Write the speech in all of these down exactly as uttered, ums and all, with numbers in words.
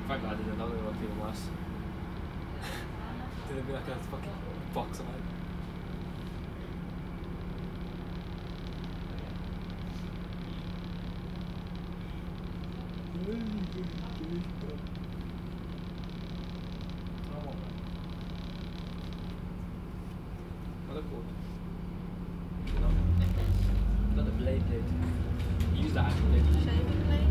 Thank God I didn't know they were feeling worse. Did it be like a fucking box of it? What are they called? You know? Not the blade blade. You use that actual blade. Shaving blade?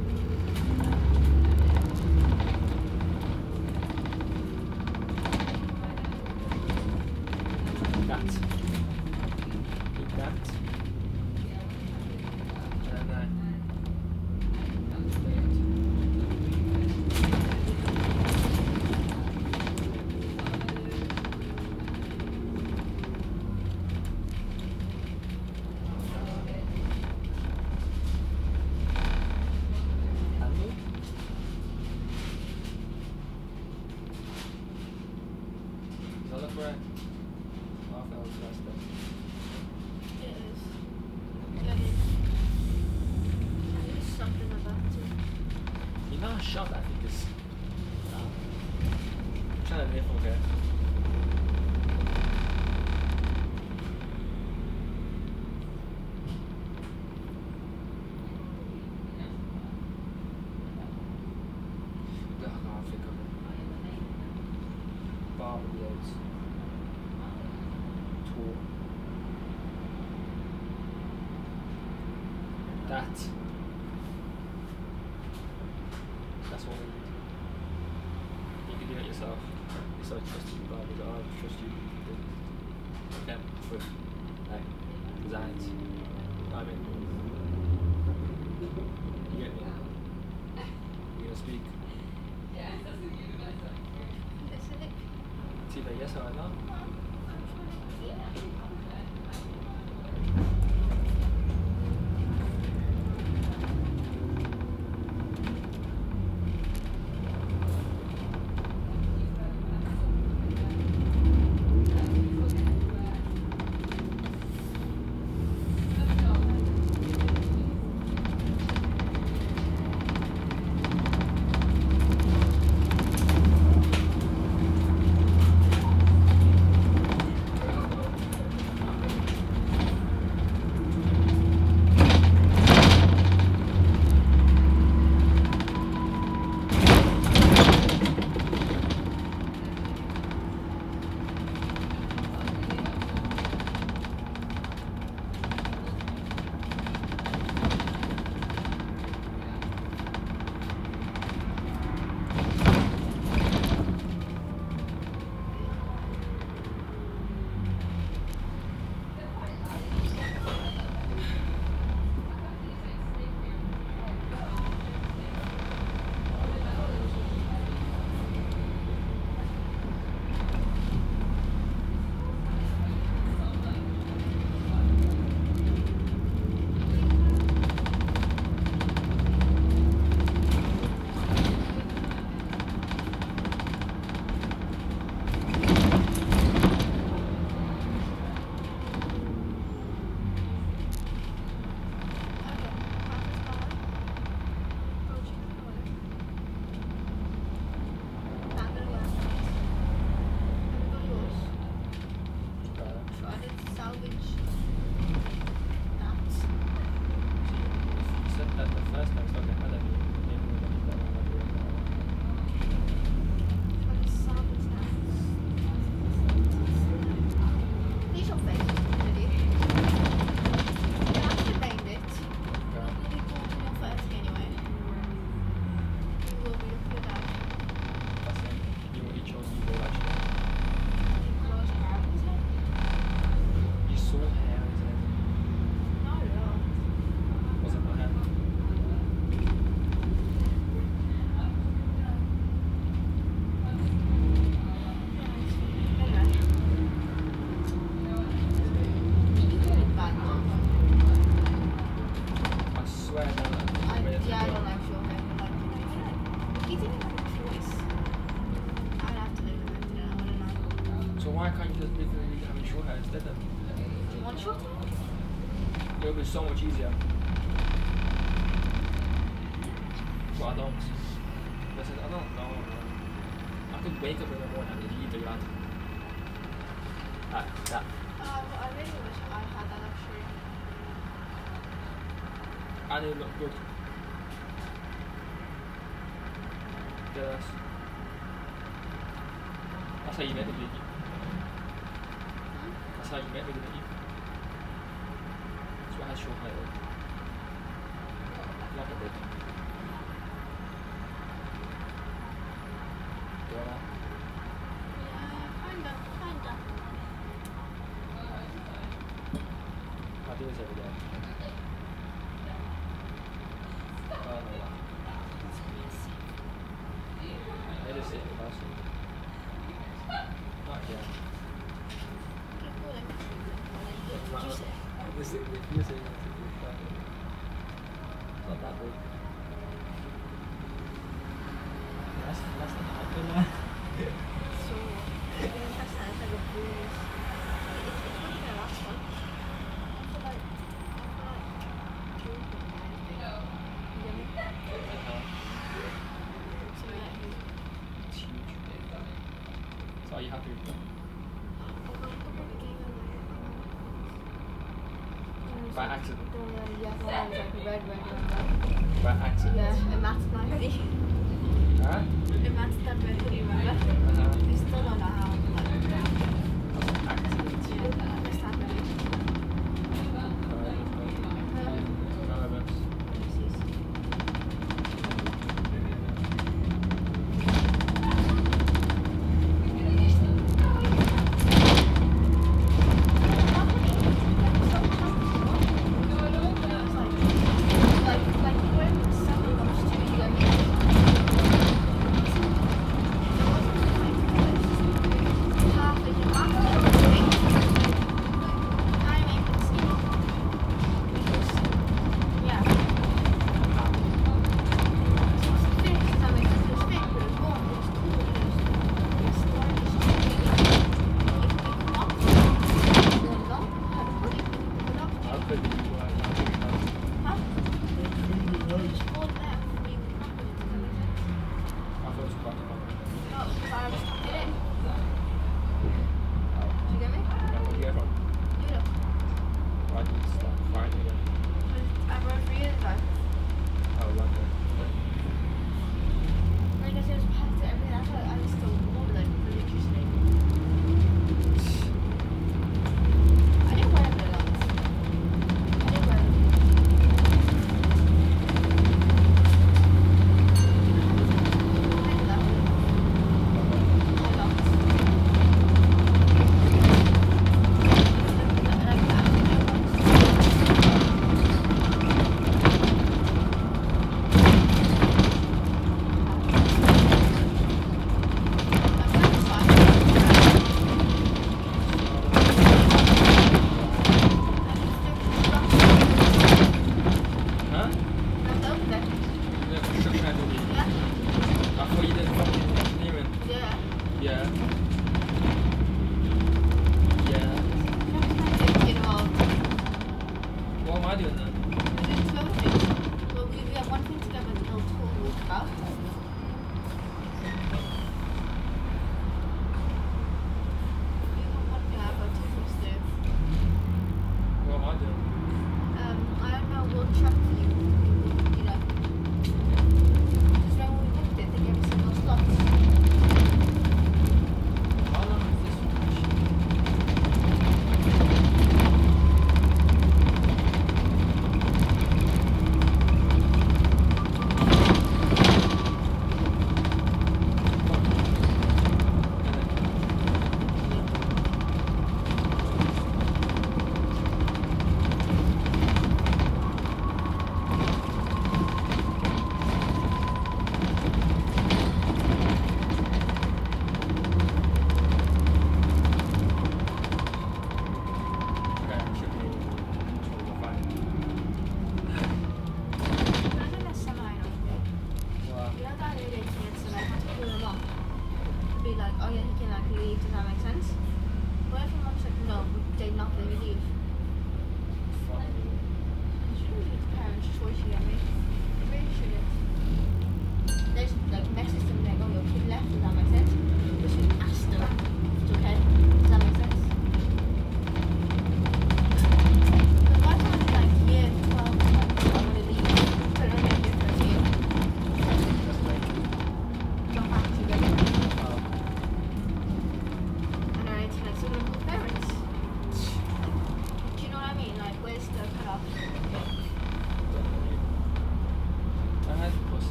That. Eat that. And then handle. Does that look right? Oh, I felt it was last bit. It is. Yeah, it is. There is something about it. You know how sharp that thing is? I'm trying to live okay. I can't think of it. Barber blades. Tool. That. That's what we need. You can do it yourself. You're so trusty, but I don't trust you. Okay, with like designs. You know what I mean? You get me? You gonna speak? Is it? It's either yes or no. It'll be so much easier. But I don't. Listen, I don't. could wake up in the morning and if you eat the lad. That, that. Um, I really wish I had that luxury. And it looked good. Yes. That's how you make the biggie. That's how you make the biggie. That's what has short hair. Like a bit. Yeah. Yeah, kinda, kinda. I do this every day. Oh no. I just sit in the house. Not yet. Keep calling. What did you say? This is the music. Not that big. That's that's not happening now. So, I think that's like a bruise. It's, it's going to be the last one. I feel like, I feel like drinking or anything. You get me? Uh-huh. So yeah, It's huge. So are you happy with that? By accident. The, yeah, the one that was like red, red, red, red. By accident. Yeah, and that's my hoodie. Huh? And that's that red hoodie, remember? Uh-huh. We still don't know how. Like, Accident. yeah, I missed that hoodie.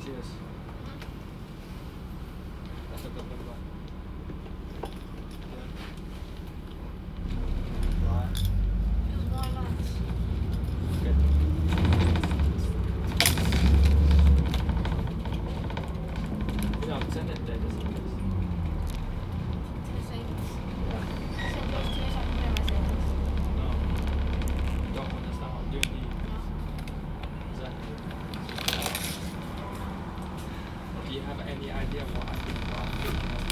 See this? That's a good one. Why? Because why not? Good. You know, send it there just in case. To the savings. Yeah. So close to it, I can pay my savings. No. You don't understand what I'm doing, do you? No. Exactly. Do you have any idea what I think what I'm thinking of?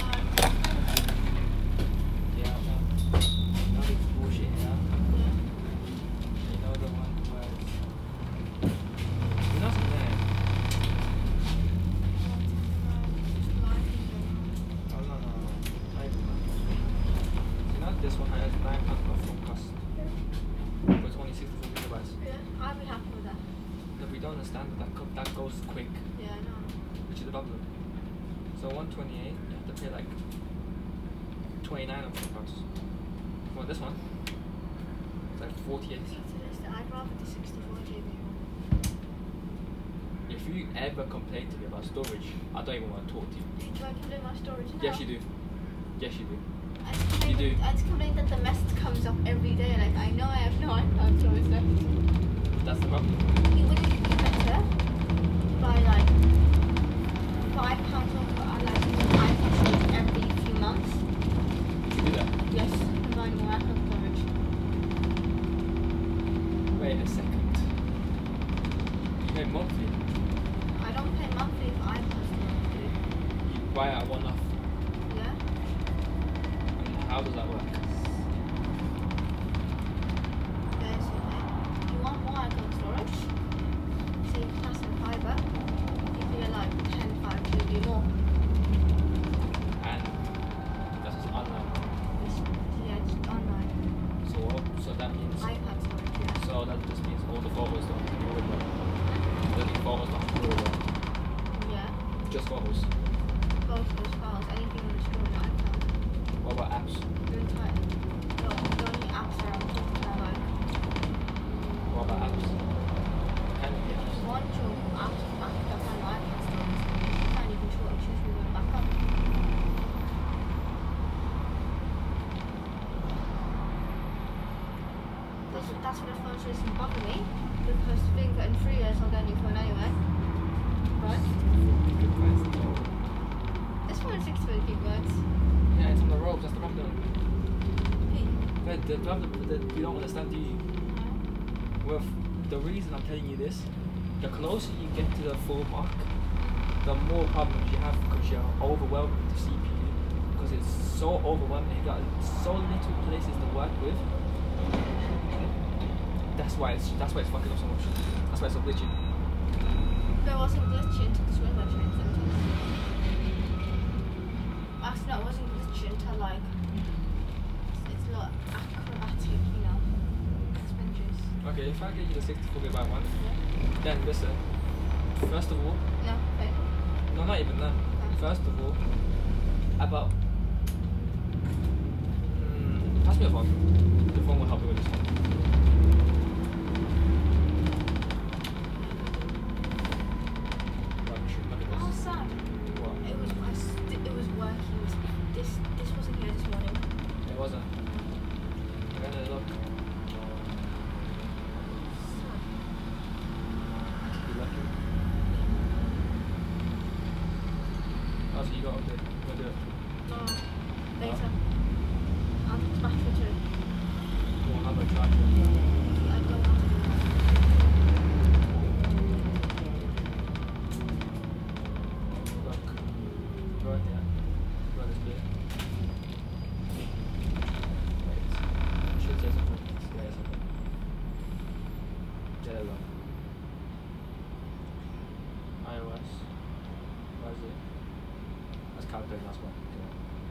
Yeah, no. No big bullshit here. Yeah. You know the one where it's... You know something there? Oh, no, no, no. Not even that. You know this one has nine pounds of phone cost. But it's only sixty-four gigabytes. Yeah, I'll be happy with that. No, we don't understand that co- that goes quick, Yeah, I know. which is the problem. So one twenty-eight, you have to pay like twenty-nine of phone costs. For this one, it's like forty-eight. See, to this, I'd rather the sixty-four G B. If you ever complain to me about storage, I don't even want to talk to you. Do I complain my storage now? Yes, you do. Yes, you do. I just complain, You do. I just complain that the message comes up every day. Like, I know I have no iPhone storage left. That's the problem. It wouldn't it be better by like five pounds off for uh, like iPhone storage every few months? You do that. Yes, and buy more iPhone storage. Wait a second. You pay monthly. I don't pay monthly for iPhone storage, do you? You buy it at one off. Yeah? And how does that work? Basically, you want more iPhone storage, so you pass the fiber, you pay like ten, five G B more. And that's just online. It's, yeah, it's online. So what? So that means. iPad storage, yeah. So that just means all the photos don't have to go over. The photos don't have to go over. Yeah. Just photos. Photos, files, anything on the screen on iPad. What about apps? The entire, the, the only apps that I'm talking about, like, What about apps? And apps. one your apps backed up on your iPad storage. You can't even choose choose who you want to back up. That's, that's what the phone says doesn't bother me, because I think that in three years I'll get a new phone anyway. Right? This phone is sixty-four gigabytes. Yeah, it's on the ropes, that's the problem. Hey. The, the problem that you don't understand, do you? No. Well, the reason I'm telling you this, the closer you get to the full mark, the more problems you have because you're overwhelmed with the C P U. Because it's so overwhelming, you got so little places to work with. That's why it's that's why it's fucking up so much. That's why it's so glitchy. There wasn't glitching until this weather changed. Actually, no, it wasn't glitching until like it's, it's not acrobatic, you know. Spin juice. Okay, if I get you the sixty-four gigabyte one, Yeah. then listen. First of all, No, okay. no, not even that. First of all, about mm, pass me a phone. The phone will help you with this one. Look, look at Oh, this. Sam. What? It was I st- it was working. This this wasn't here this morning. It wasn't. I'm gonna look. Be lucky. Oh, so you got to do it. You got to do it. No, later. I'll just back for two. We'll have a charger. I don't want to do that. Look. Go in here. Go this bit. Wait. It should say something. Say something. There we go. iOS. Where is it? That's calculating, that's one. Okay.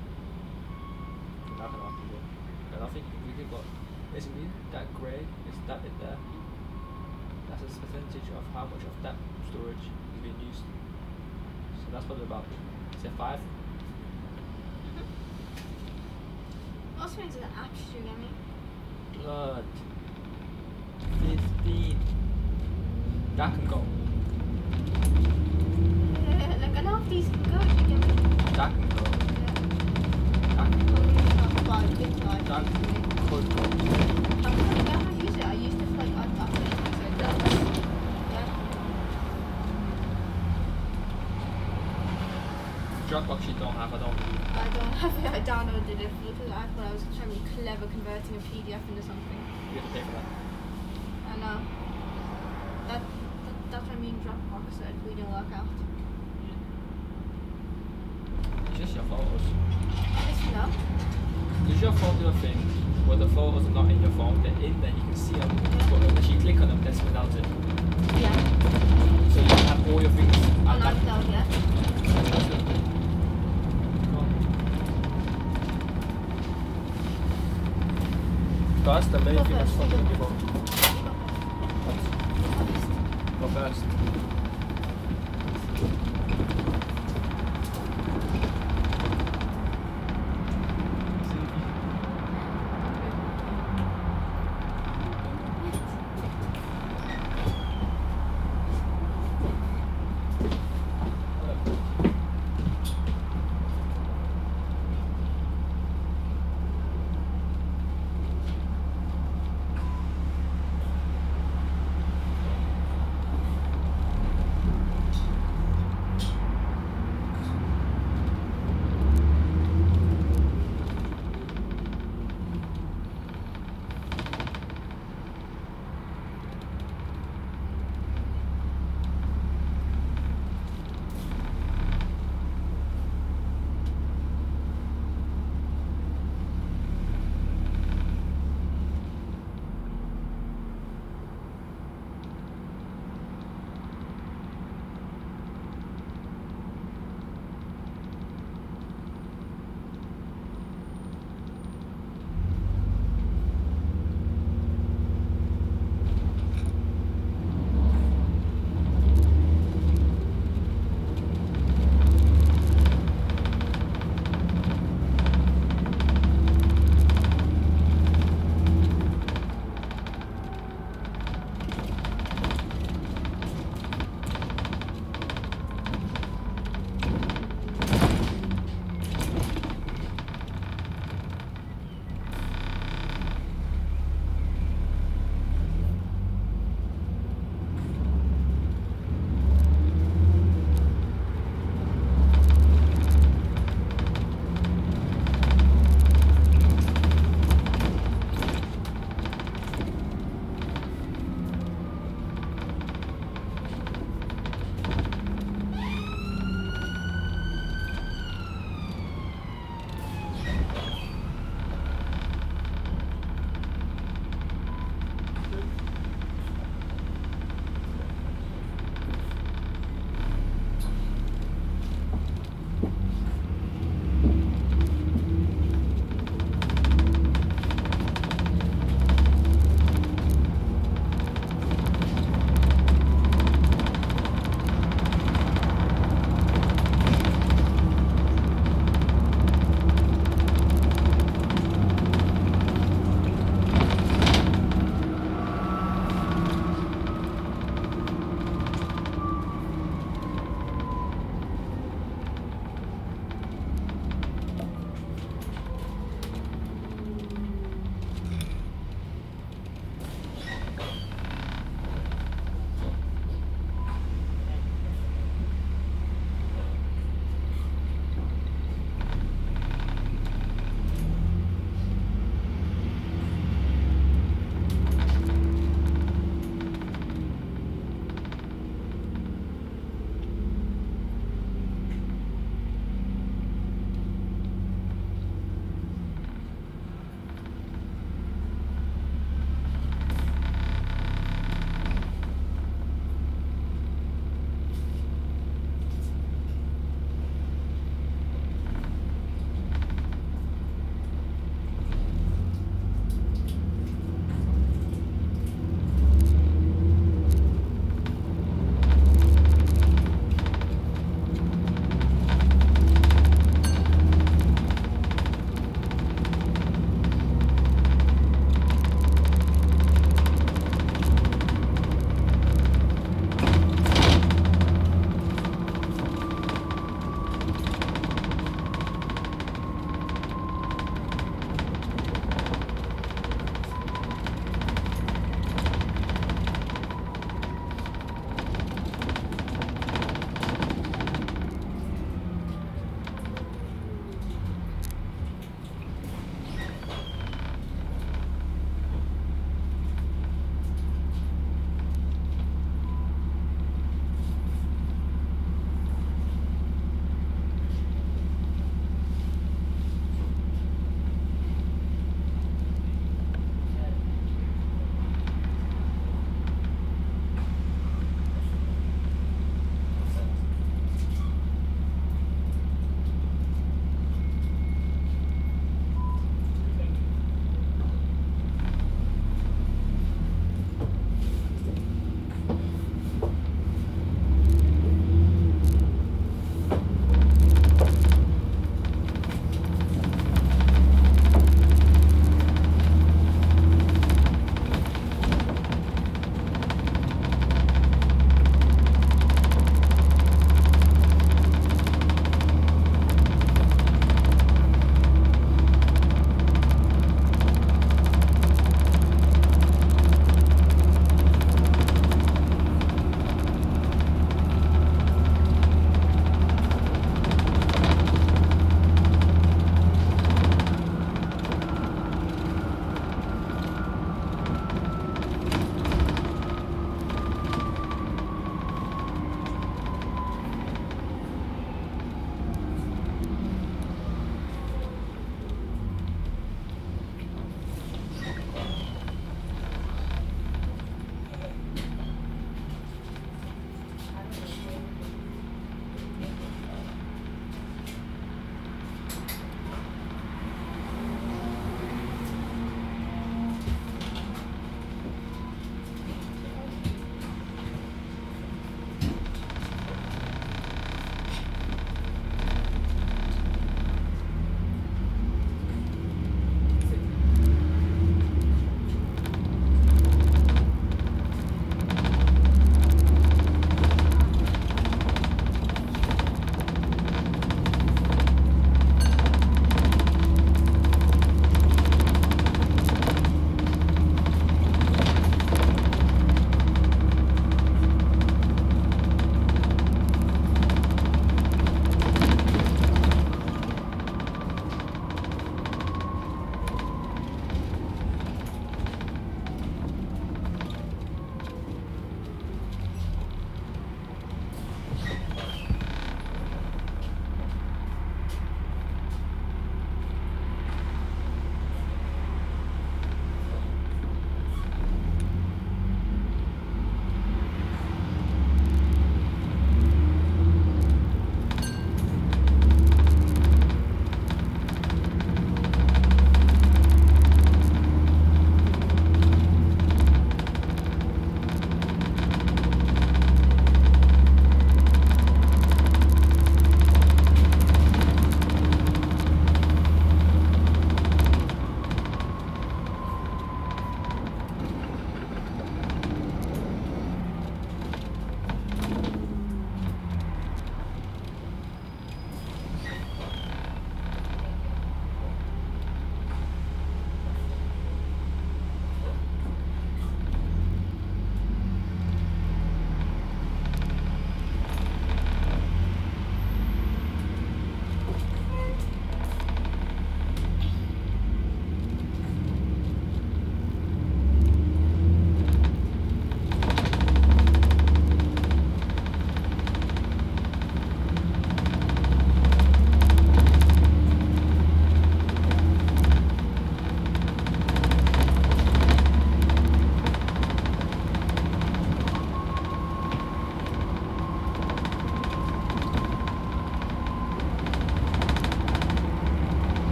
Now can I do it? And I think we could got basically that grey is that bit there. That's a percentage of how much of that storage is being used. So that's probably about say five. What's going to the apps you get me? Blood. Fifteen. That can go. Dropbox you don't have, I don't believe. I don't have it. I downloaded it because I thought I was trying to be clever converting a P D F into something. You have to pay for that. I know. That, that that's what I mean. Dropbox said we didn't work out. It's just your photos. Yes, no. Does your phone do a thing where the photos are not in your phone, they're in there, you can see them, but unless you click on them, that's without it. Yeah. So you can have all your things On at that. iCloud, yeah. That's the main Go thing that's first, fucking you you go. about. Go first.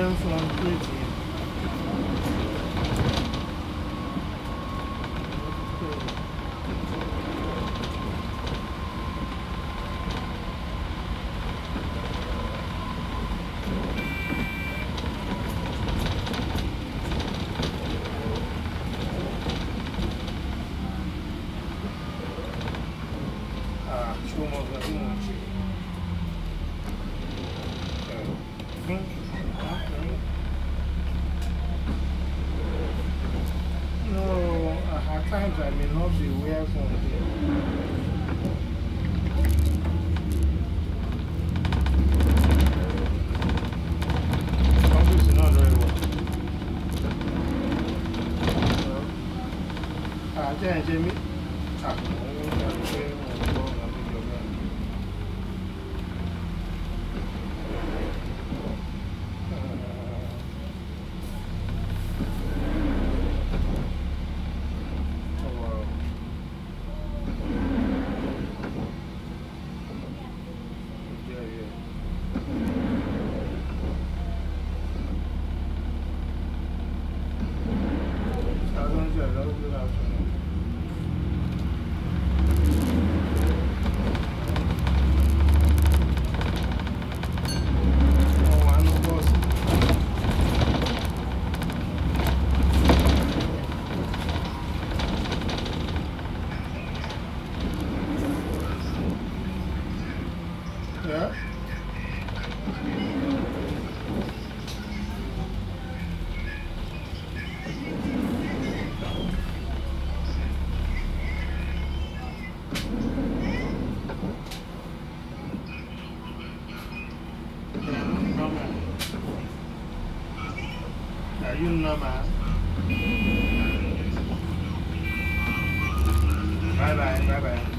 Where from Britain? Ah, Colmore, Birmingham. No, at times I may not be aware from here. Obviously not very well. I think Jamie. Ah, yeah. Are you normal? Bye bye, bye bye.